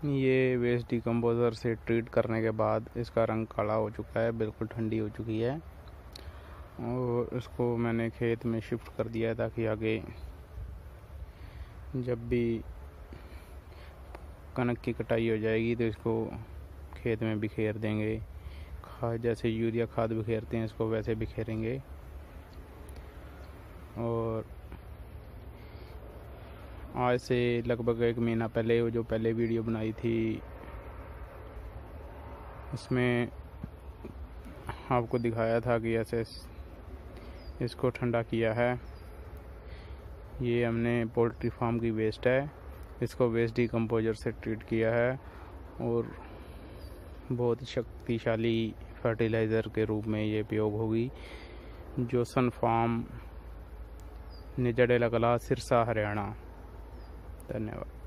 ये waste decomposer से treat करने के बाद इसका रंग काला हो चुका है, बिल्कुल ठंडी हो चुकी है। और इसको मैंने खेत में शिफ्ट कर दिया है ताकि आगे जब भी कनक की कटाई हो जाएगी तो इसको खेत में बिखेर देंगे। खाद जैसे यूरिया खाद बिखेरते हैं इसको वैसे बिखेरेंगे। और आज से लगभग 1 महीना पहले वो जो पहले वीडियो बनाई थी उसमें आपको दिखाया था कि ऐसे इसको ठंडा किया है। ये हमने पोल्ट्री फार्म की वेस्ट है, इसको वेस्ट डिकम्पोज़र से ट्रीट किया है और बहुत ही शक्तिशाली फर्टिलाइज़र के रूप में ये उपयोग होगी। जो सन फार्म, निजड़ेला कला, सिरसा, हरियाणा। धन्यवाद।